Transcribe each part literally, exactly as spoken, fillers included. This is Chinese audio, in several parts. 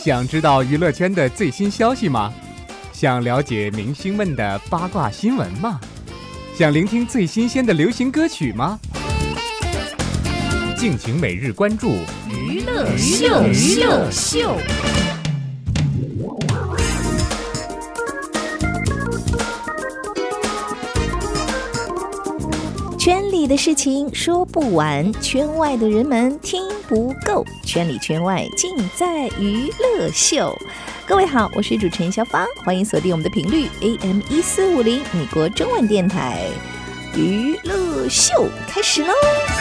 想知道娱乐圈的最新消息吗？想了解明星们的八卦新闻吗？想聆听最新鲜的流行歌曲吗？敬请每日关注娱乐秀娱乐秀。圈里的事情说不完，圈外的人们听不够，圈里圈外尽在娱乐秀。各位好，我是主持人小芳，欢迎锁定我们的频率 A M 一四五零美国中文电台，娱乐秀开始喽。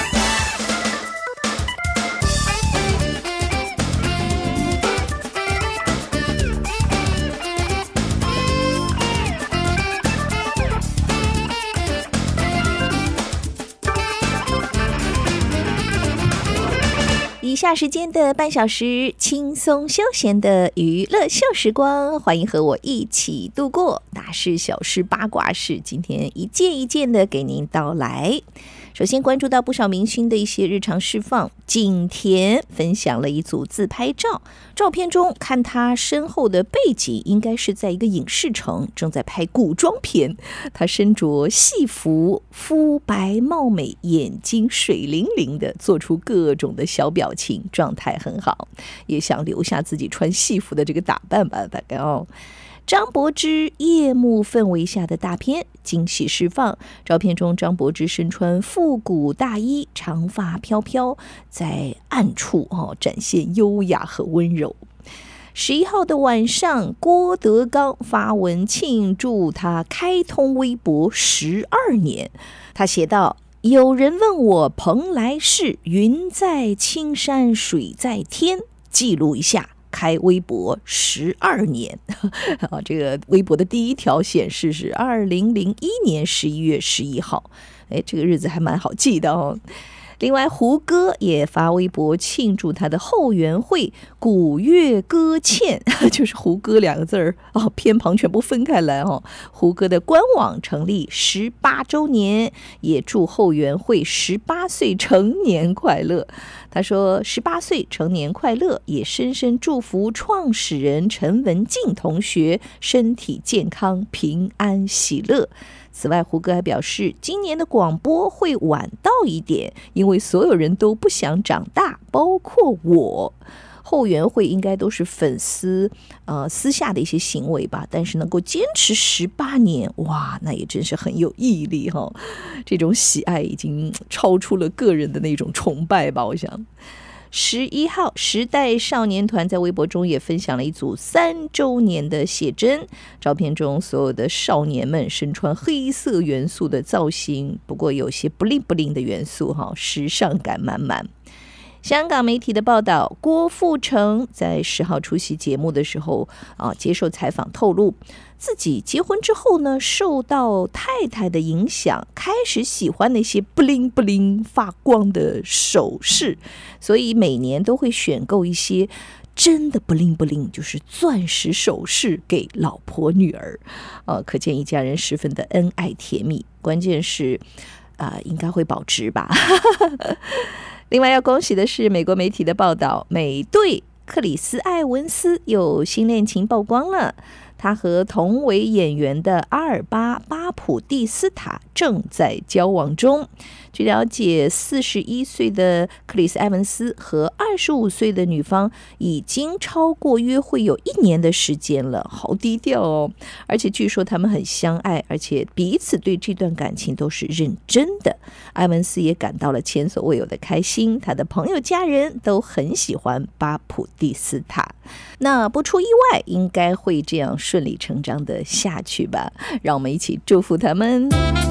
以下时间的半小时，轻松休闲的娱乐秀时光，欢迎和我一起度过。大事小事八卦事，今天一件一件的给您道来。首先关注到不少明星的一些日常释放，景甜分享了一组自拍照，照片中看她身后的背景应该是在一个影视城，正在拍古装片。她身着戏服，肤白貌美，眼睛水灵灵的，做出各种的小表情，状态很好，也想留下自己穿戏服的这个打扮吧，大概哦。张柏芝夜幕氛围下的大片惊喜释放，照片中张柏芝身穿复古大衣，长发飘飘，在暗处、哦、展现优雅和温柔。十一号的晚上，郭德纲发文庆祝他开通微博十二年，他写道：有人问我蓬莱市，云在青山水在天，记录一下开微博十二年啊，这个微博的第一条显示是二零零一年十一月十一号，哎，这个日子还蛮好记的哦。另外，胡歌也发微博庆祝他的后援会古乐歌倩，就是胡歌两个字儿哦，偏旁全部分开来哦。胡歌的官网成立十八周年，也祝后援会十八岁成年快乐。他说十八岁成年快乐，也深深祝福创始人陈文静同学身体健康、平安喜乐。此外，胡歌还表示，今年的广播会晚到一点，因为所有人都不想长大，包括我。后援会应该都是粉丝呃私下的一些行为吧，但是能够坚持十八年，哇，那也真是很有毅力哈、哦。这种喜爱已经超出了个人的那种崇拜吧，我想。十一号，时代少年团在微博中也分享了一组三周年的写真，照片中所有的少年们身穿黑色元素的造型，不过有些不灵不灵的元素哈，时尚感满满。香港媒体的报道，郭富城在十号出席节目的时候啊，接受采访透露，自己结婚之后呢，受到太太的影响，开始喜欢那些不灵不灵发光的首饰，所以每年都会选购一些真的不灵不灵，就是钻石首饰给老婆女儿，呃，可见一家人十分的恩爱甜蜜。关键是，呃，应该会保值吧。另外要恭喜的是，美国媒体的报道，美队克里斯·埃文斯有新恋情曝光了。他和同为演员的阿尔巴·巴普蒂斯塔正在交往中。据了解，四十一岁的克里斯·埃文斯和二十五岁的女方已经超过约会有一年的时间了，好低调哦。而且据说他们很相爱，而且彼此对这段感情都是认真的。埃文斯也感到了前所未有的开心，他的朋友家人都很喜欢巴普蒂斯塔。那不出意外，应该会这样顺理成章的下去吧，让我们一起祝福他们。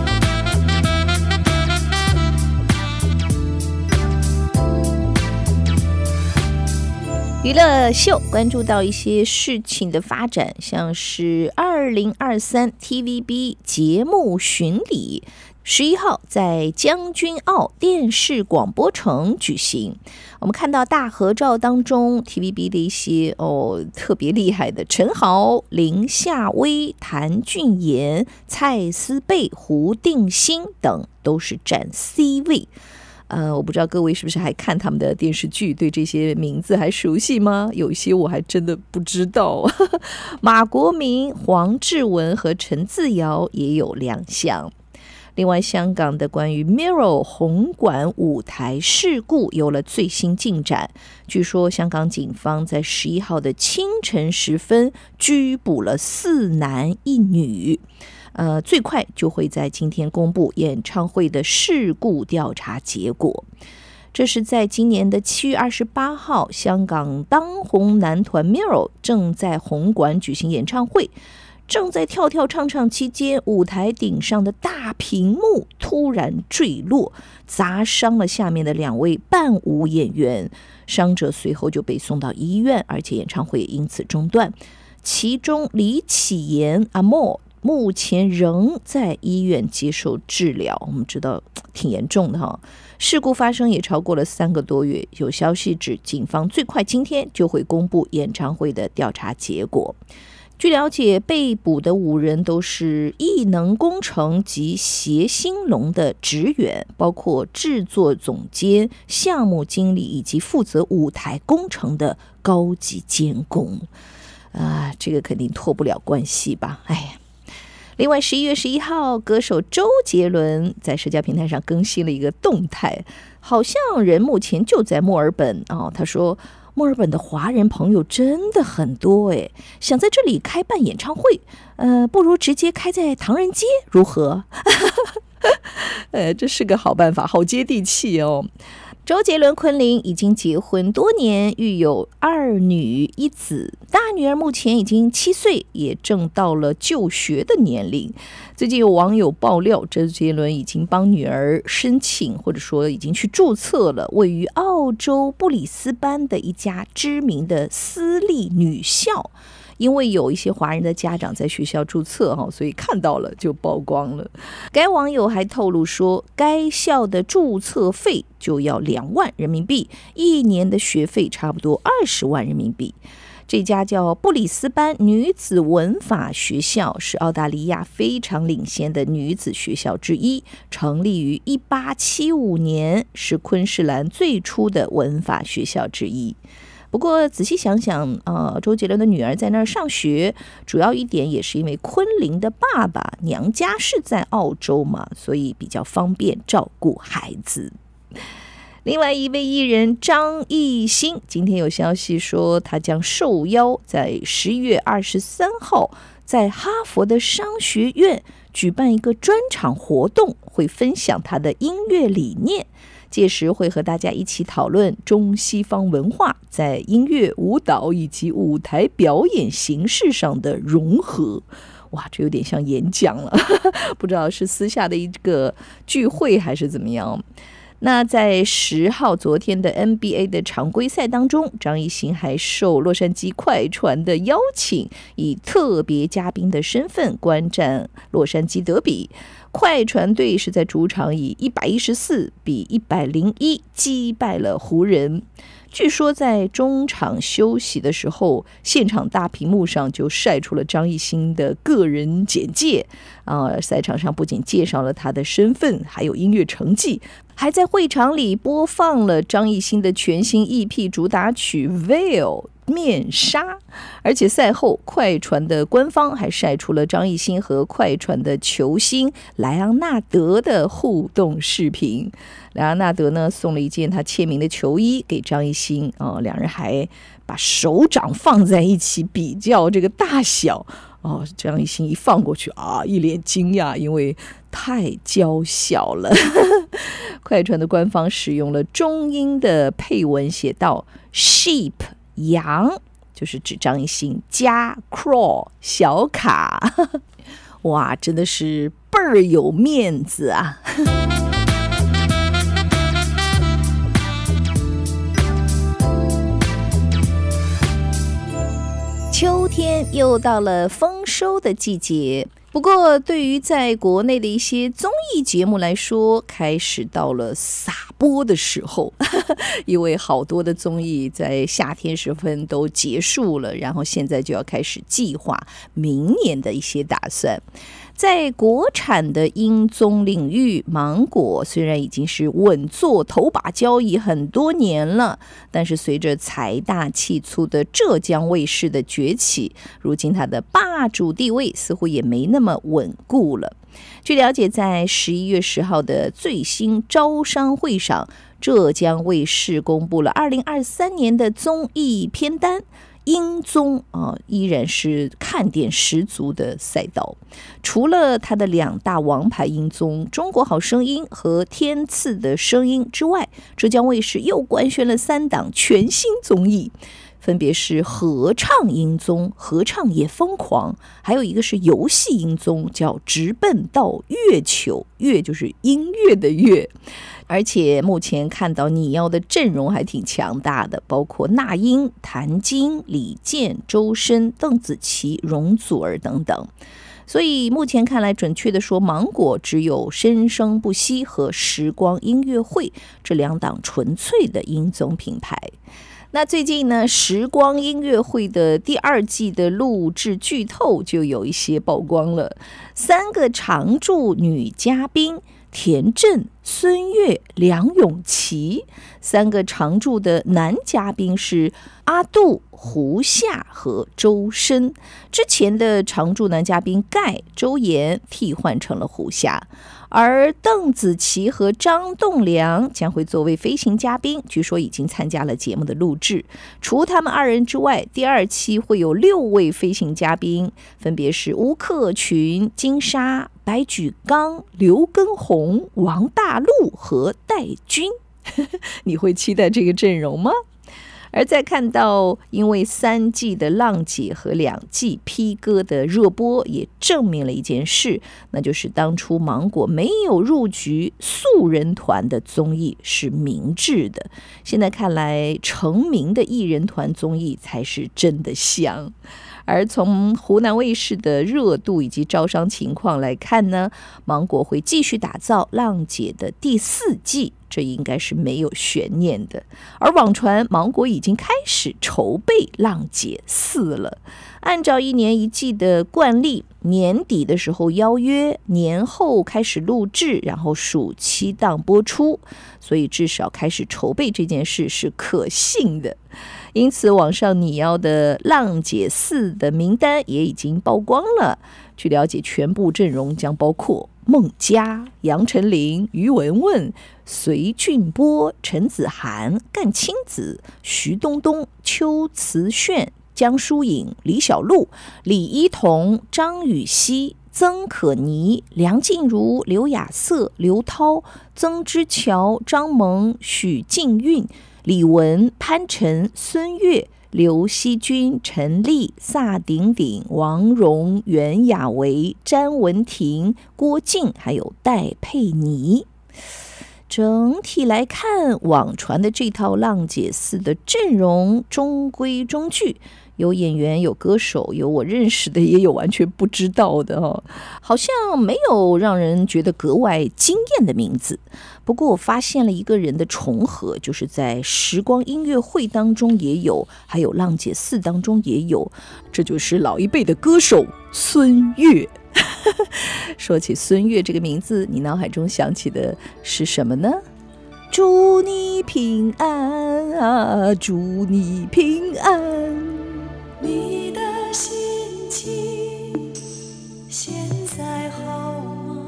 娱乐秀关注到一些事情的发展，像是二零二三 T V B 节目巡礼，十一号在将军澳电视广播城举行。我们看到大合照当中 T V B 的一些哦特别厉害的陈豪、林夏薇、谭俊彦、蔡思贝、胡定欣等都是占 C 位。 呃，我不知道各位是不是还看他们的电视剧，对这些名字还熟悉吗？有一些我还真的不知道。马国明、黄志文和陈自尧也有亮相。另外，香港的关于 Mirror 红馆舞台事故有了最新进展。据说，香港警方在十一号的清晨时分拘捕了四男一女，呃，最快就会在今天公布演唱会的事故调查结果。这是在今年的七月二十八号，香港当红男团 Mirror 正在红馆举行演唱会。正在跳跳唱唱期间，舞台顶上的大屏幕突然坠落，砸伤了下面的两位伴舞演员，伤者随后就被送到医院，而且演唱会也因此中断。其中李启言阿莫目前仍在医院接受治疗，我们知道挺严重的哈。事故发生也超过了三个多月，有消息指警方最快今天就会公布演唱会的调查结果。据了解，被捕的五人都是艺能工程及协兴隆的职员，包括制作总监、项目经理以及负责舞台工程的高级监工。啊，这个肯定脱不了关系吧？哎呀。另外，十一月十一号，歌手周杰伦在社交平台上更新了一个动态，好像人目前就在墨尔本哦。他说，墨尔本的华人朋友真的很多诶，想在这里开办演唱会，呃，不如直接开在唐人街，如何？呃，这是个好办法，好接地气哦。周杰伦昆凌已经结婚多年，育有二女一子，大女儿目前已经七岁，也正到了就学的年龄。最近有网友爆料，周杰伦已经帮女儿申请，或者说已经去注册了位于澳洲布里斯班的一家知名的私立女校。因为有一些华人的家长在学校注册，所以看到了就曝光了。该网友还透露说，该校的注册费就要两万人民币，一年的学费差不多二十万人民币。这家叫布里斯班女子文法学校，是澳大利亚非常领先的女子学校之一，成立于一八七五年，是昆士兰最初的文法学校之一。不过仔细想想，呃，周杰伦的女儿在那儿上学，主要一点也是因为昆凌的爸爸娘家是在澳洲嘛，所以比较方便照顾孩子。另外一位艺人张艺兴，今天有消息说他将受邀在十一月二十三号在哈佛的商学院举办一个专场活动，会分享他的音乐理念。届时会和大家一起讨论中西方文化在音乐、舞蹈以及舞台表演形式上的融合。哇，这有点像演讲了，不知道是私下的一个聚会还是怎么样。那在十号昨天的 N B A 的常规赛当中，张艺兴还受洛杉矶快船的邀请，以特别嘉宾的身份观战洛杉矶德比。快船队是在主场以一百一十四比一百零一击败了湖人。据说在中场休息的时候，现场大屏幕上就晒出了张艺兴的个人简介啊，赛场上不仅介绍了他的身份，还有音乐成绩，还在会场里播放了张艺兴的全新 E P 主打曲 Veil 面纱。而且赛后快船的官方还晒出了张艺兴和快船的球星莱昂纳德的互动视频。莱昂纳德呢送了一件他签名的球衣给张艺兴，哦，两人还把手掌放在一起比较这个大小。哦，张艺兴一放过去啊，一脸惊讶，因为太娇小了。快船的官方使用了中英的配文，写道 sheep 羊，就是指张艺兴，加 crawl 小卡。哇，真的是倍儿有面子啊。秋天又到了丰收的季节，不过对于在国内的一些综艺节目来说，开始到了撒播的时候，因为好多的综艺在夏天时分都结束了，然后现在就要开始计划明年的一些打算。 在国产的英棕领域，芒果虽然已经是稳坐头把交椅很多年了，但是随着财大气粗的浙江卫视的崛起，如今它的霸主地位似乎也没那么稳固了。据了解，在十一月十号的最新招商会上，浙江卫视公布了二零二三年的综艺片单，英综啊依然是看点十足的赛道。除了它的两大王牌英综《中国好声音》和《天赐的声音》之外，浙江卫视又官宣了三档全新综艺，分别是合唱英综《合唱也疯狂》，还有一个是游戏英综叫《直奔到月球》，月就是音乐的乐。而且目前看到你要的阵容还挺强大的，包括那英、谭晶、李健、周深、邓紫棋、容祖儿等等。所以目前看来，准确的说，芒果只有生生不息和时光音乐会这两档纯粹的音综品牌。那最近呢，时光音乐会的第二季的录制剧透就有一些曝光了，三个常驻女嘉宾田震、孙悦、梁咏琪，三个常驻的男嘉宾是阿杜、胡夏和周深。之前的常驻男嘉宾盖、周岩替换成了胡夏，而邓紫棋和张栋梁将会作为飞行嘉宾，据说已经参加了节目的录制。除他们二人之外，第二期会有六位飞行嘉宾，分别是吴克群、金莎、白举纲、刘畊宏、王大陆和戴军。你会期待这个阵容吗？而在看到因为三季的浪姐和两季披哥的热播，也证明了一件事，那就是当初芒果没有入局素人团的综艺是明智的。现在看来，成名的艺人团综艺才是真的香。而从湖南卫视的热度以及招商情况来看呢，芒果会继续打造浪姐的第四季，这应该是没有悬念的。而网传芒果已经开始筹备浪姐四了。按照一年一季的惯例，年底的时候邀约，年后开始录制，然后暑期档播出，所以至少开始筹备这件事是可信的。因此网上你要的浪姐四的名单也已经曝光了。据了解，全部阵容将包括孟佳、杨丞琳、于文文、隋俊波、陈子涵、干青子、徐冬冬、邱慈炫、江疏影、李小璐、李依桐、张雨绮、曾可妮、梁静茹、刘雅瑟、刘涛、曾之乔、张萌、许静韵、李玟、潘辰、孙悦、刘惜君、陈丽、萨顶顶、王蓉、袁娅维、詹雯婷、郭靖，还有戴佩妮。整体来看，网传的这套浪姐四的阵容中规中矩，有演员，有歌手，有我认识的，也有完全不知道的哦，好像没有让人觉得格外惊艳的名字。不过我发现了一个人的重合，就是在时光音乐会当中也有，还有浪姐四当中也有，这就是老一辈的歌手孙悦。说起孙悦这个名字，你脑海中想起的是什么呢？祝你平安啊，祝你平安。 你的心情现在好吗？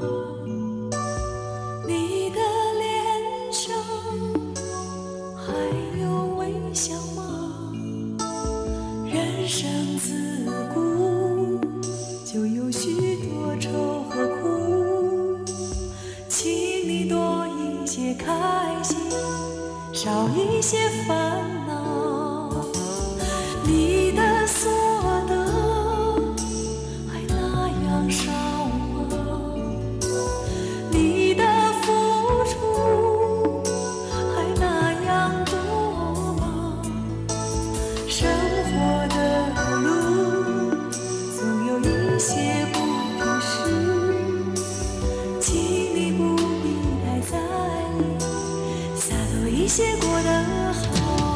你的脸上还有微笑吗？人生自古就有许多愁和苦，请你多一些开心，少一些烦恼。你的所得还那样少吗？你的付出还那样多吗？生活的路总有一些不平事，请你不必太在意，洒脱一些过得好。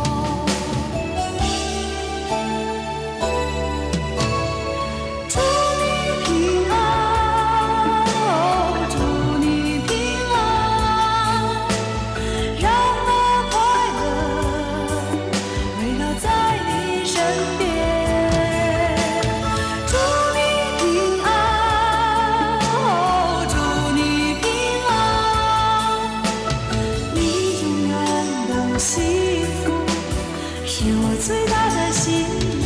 身边。祝你平安，哦，祝你平安，你永远都幸福，是我最大的心愿。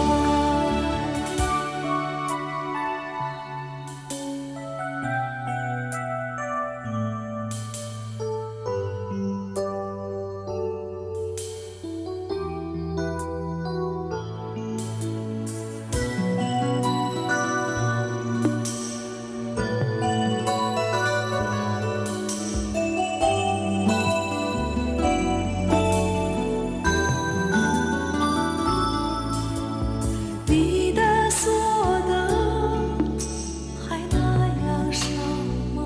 你的所得还那样少吗？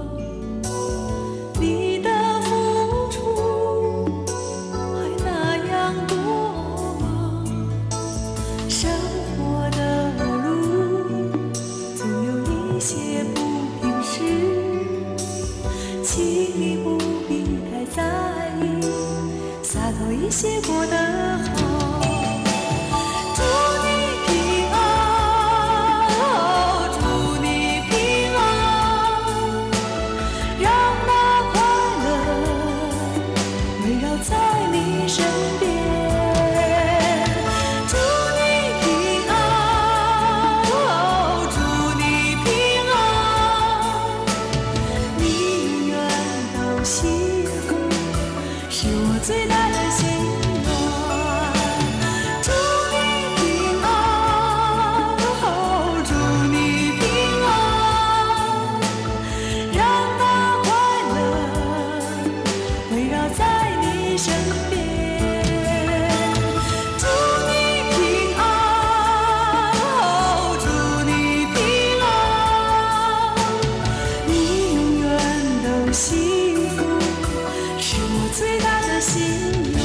你的付出还那样多吗？生活的路总有一些不平事，请你不必太在意，洒脱一些过得好。祝你平安，哦，祝你平安，让那快乐围绕在你身边。祝你平安，哦，祝你平安，你永远都幸福，是我最大的心愿。祝你平安，哦，祝你平安，让那快乐围绕在你身边。祝你平安，哦，祝你平安，你永远都幸福，是我最大的心愿。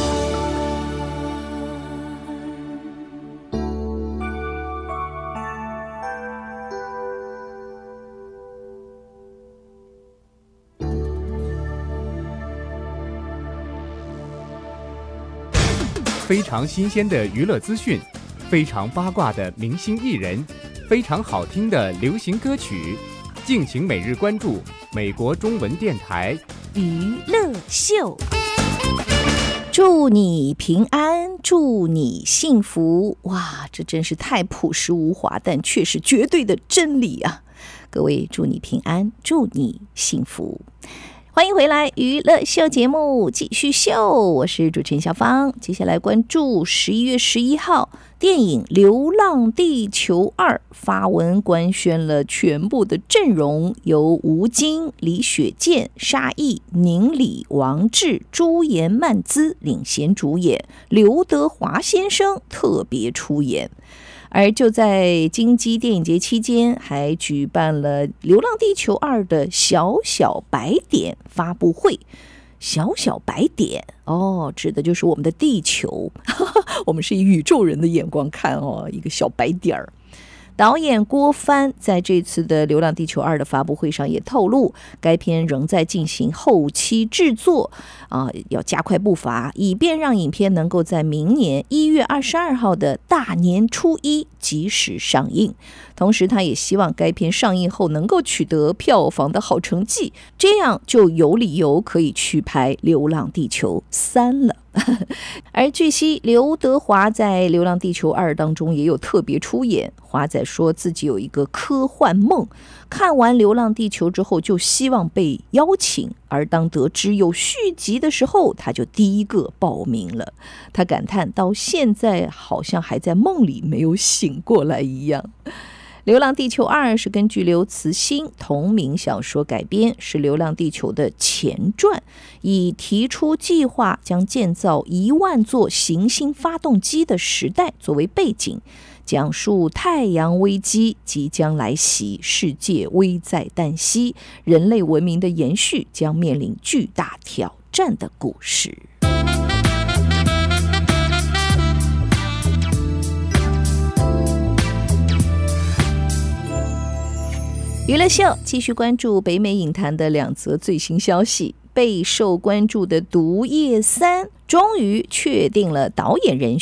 非常新鲜的娱乐资讯，非常八卦的明星艺人，非常好听的流行歌曲，敬请每日关注美国中文电台娱乐秀。祝你平安，祝你幸福。哇，这真是太朴实无华，但却是绝对的真理啊！各位，祝你平安，祝你幸福。欢迎回来，娱乐秀节目继续秀，我是主持人小芳。接下来关注十一月十一号电影《流浪地球二》发文官宣了全部的阵容，由吴京、李雪健、沙溢、宁理、王志、朱颜曼姿领衔主演，刘德华先生特别出演。而就在金鸡电影节期间，还举办了《流浪地球二》的小小白点发布会。小小白点哦，指的就是我们的地球，我们是以宇宙人的眼光看哦，一个小白点儿。导演郭帆在这次的《流浪地球二》的发布会上也透露，该片仍在进行后期制作啊、呃，要加快步伐，以便让影片能够在明年一月二十二号的大年初一及时上映。同时，他也希望该片上映后能够取得票房的好成绩，这样就有理由可以去拍《流浪地球三》了。而据悉，刘德华在《流浪地球二》当中也有特别出演。华仔说自己有一个科幻梦，看完《流浪地球》之后就希望被邀请，而当得知有续集的时候，他就第一个报名了。他感叹到现在好像还在梦里没有醒过来一样。《流浪地球二》是根据刘慈欣同名小说改编，是《流浪地球》的前传，以提出计划将建造一万座行星发动机的时代作为背景，讲述太阳危机即将来袭，世界危在旦夕，人类文明的延续将面临巨大挑战的故事。娱乐秀继续关注北美影坛的两则最新消息。备受关注的《毒液三》终于确定了导演人选，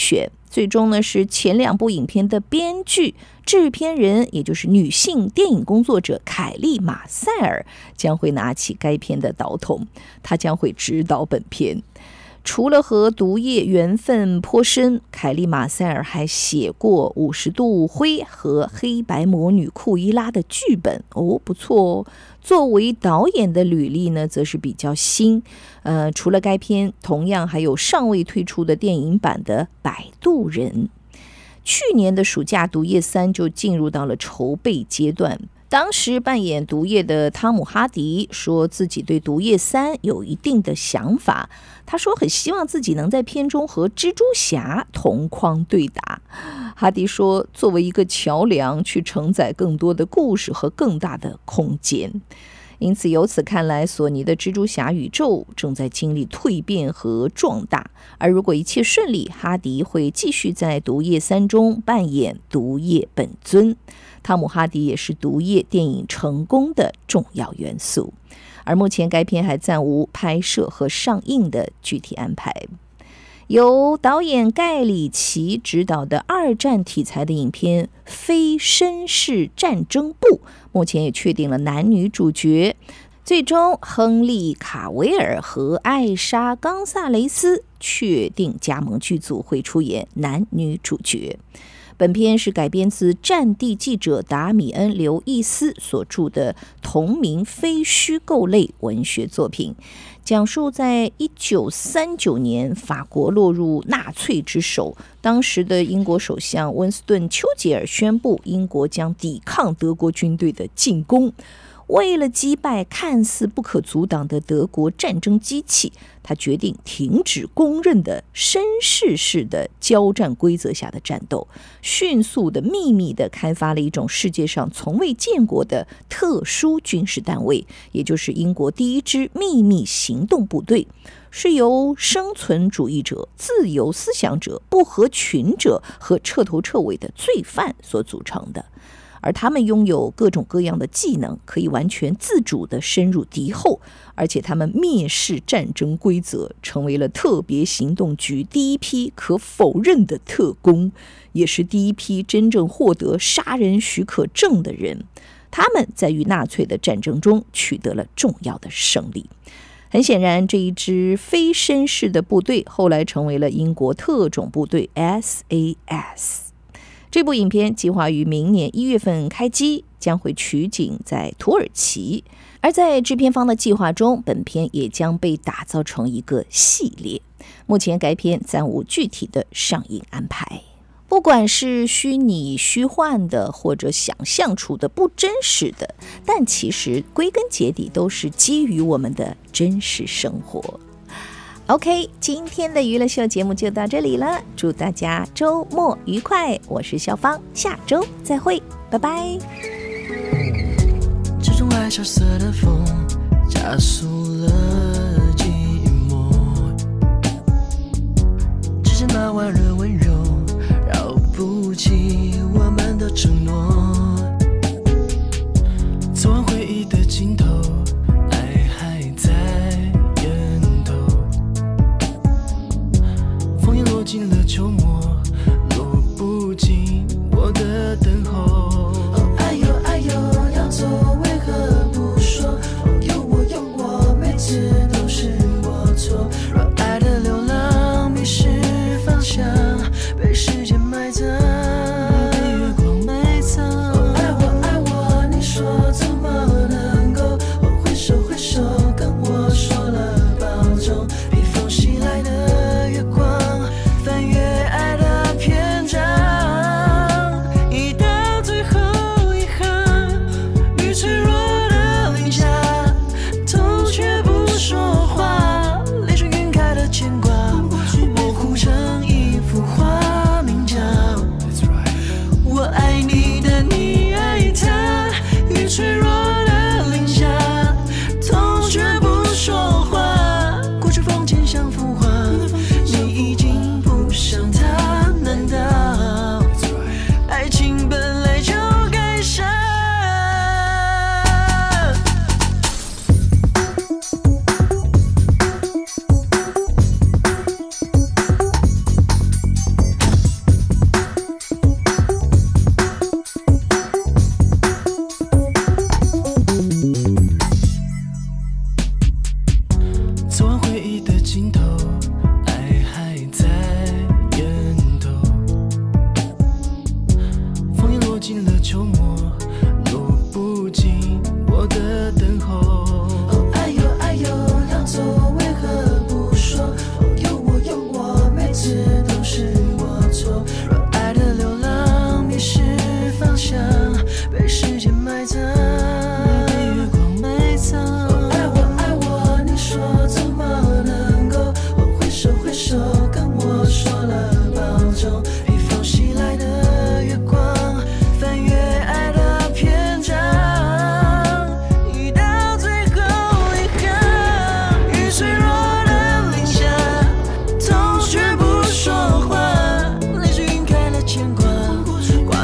最终呢是前两部影片的编剧、制片人，也就是女性电影工作者凯莉·马塞尔将会拿起该片的导筒，她将会指导本片。除了和毒液缘分颇深，凯莉·马塞尔还写过《五十度灰》和《黑白魔女库伊拉》的剧本哦，不错哦。作为导演的履历呢，则是比较新。呃，除了该片，同样还有尚未推出的电影版的《摆渡人》。去年的暑假，《毒液三》就进入到了筹备阶段。当时扮演毒液的汤姆·哈迪说自己对《毒液三》有一定的想法，他说很希望自己能在片中和蜘蛛侠同框对打。哈迪说，作为一个桥梁，去承载更多的故事和更大的空间。因此由此看来，索尼的蜘蛛侠宇宙正在经历蜕变和壮大，而如果一切顺利，哈迪会继续在《毒液三》中扮演毒液本尊。汤姆·哈迪也是毒液电影成功的重要元素，而目前该片还暂无拍摄和上映的具体安排。由导演盖里奇执导的二战题材的影片《非绅士战争部》目前也确定了男女主角，最终亨利·卡维尔和艾莎·冈萨雷斯确定加盟剧组，会出演男女主角。本片是改编自战地记者达米恩·刘易斯所著的同名非虚构类文学作品，讲述在一九三九年法国落入纳粹之手，当时的英国首相温斯顿·丘吉尔宣布英国将抵抗德国军队的进攻。为了击败看似不可阻挡的德国战争机器，他决定停止公认的绅士式的交战规则下的战斗，迅速的秘密的开发了一种世界上从未见过的特殊军事单位，也就是英国第一支秘密行动部队，是由生存主义者、自由思想者、不合群者和彻头彻尾的罪犯所组成的。而他们拥有各种各样的技能，可以完全自主地深入敌后，而且他们蔑视战争规则，成为了特别行动局第一批可否认的特工，也是第一批真正获得杀人许可证的人。他们在与纳粹的战争中取得了重要的胜利。很显然，这一支非绅士的部队后来成为了英国特种部队 S A S。这部影片计划于明年一月份开机，将会取景在土耳其。而在制片方的计划中，本片也将被打造成一个系列。目前该片暂无具体的上映安排。不管是虚拟虚幻的，或者想象出的不真实的，但其实归根结底都是基于我们的真实生活。OK， 今天的娱乐秀节目就到这里了，祝大家周末愉快，我是肖芳，下周再会，拜拜。 这种爱萧瑟的风加速了寂寞，之前那晚热温柔绕不起我们的承诺，走完回忆的尽头，爱还在源头，枫叶落进了秋末，落不进我的等候。哦，爱哟爱哟要走为何不说？哦，有我有我，每次都是我错。若爱的流浪迷失方向，被时间埋葬，被月光埋藏。哦，爱我爱我，你说怎么能够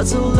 走